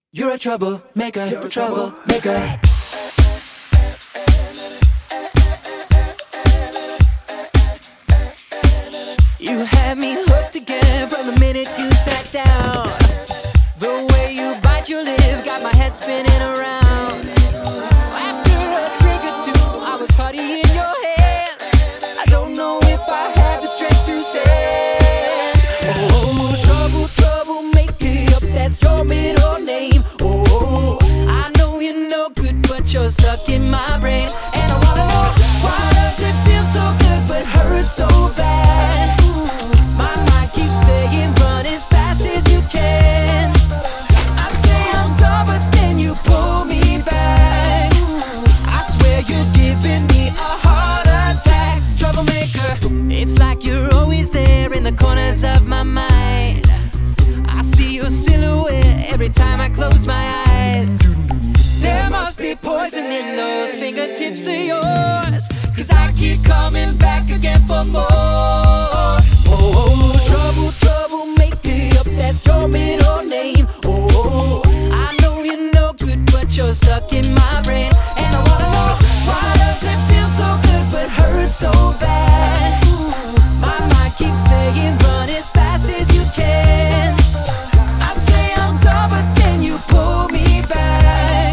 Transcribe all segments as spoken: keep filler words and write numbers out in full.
You're a troublemaker, you're a troublemaker. You had me hooked again from the minute you sat down. The way you bite your lip got my head spinning around. After a drink or two, I was putty in your hands. I don't know if I had the strength to stand. Oh, trouble, trouble, make it up, that's your middle name. Oh, I know you're no good, but you're stuck in my brain. And I wanna know, why does it feel so good but hurt so bad? My mind keeps saying run as fast as you can. I say I'm done, but then you pull me back. I swear you're giving me a heart attack. Troublemaker, it's like you're always there in the corners of my mind. I see your silhouette every time I close my eyes. There must be poison in those fingertips of yours, 'cause I keep coming back again for more. Oh, trouble, trouble, make it up, that's your middle name. Oh, I know you're no good, but you're stuck in my brain. And I wanna know, why does it feel so good but hurt so bad? My mind keeps saying run as fast as you can. I say I'm done, but then you pull me back.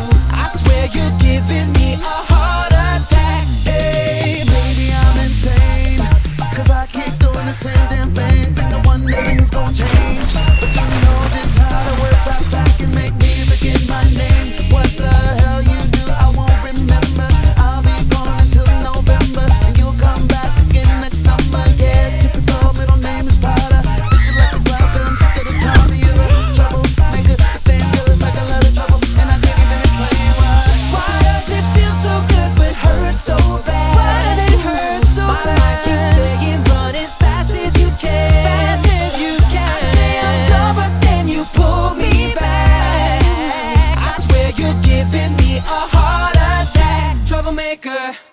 I swear you're giving me a heart attack. Hey, maybe I'm insane, 'cause I keep doing the same damn thing, thinking one day things gon' change. But you know just how to work that back and make me forget my name. What the hell you do, I won't remember. I'll be gone until November, and you'll come back again next summer. Yeah, typical middle name is Potter. Bitch, you like a cloud, but I'm sick of the drama. You're a troublemaker, damn girl, it's like a lot of trouble, and I can't even explain why. why does it feel so good but hurt so bad? Why does it hurt so My bad? My mind keeps saying run as fast as you can. Fast as you can. I say I'm done, but then you pull me back. I swear you're giving me a heart attack. Troublemaker.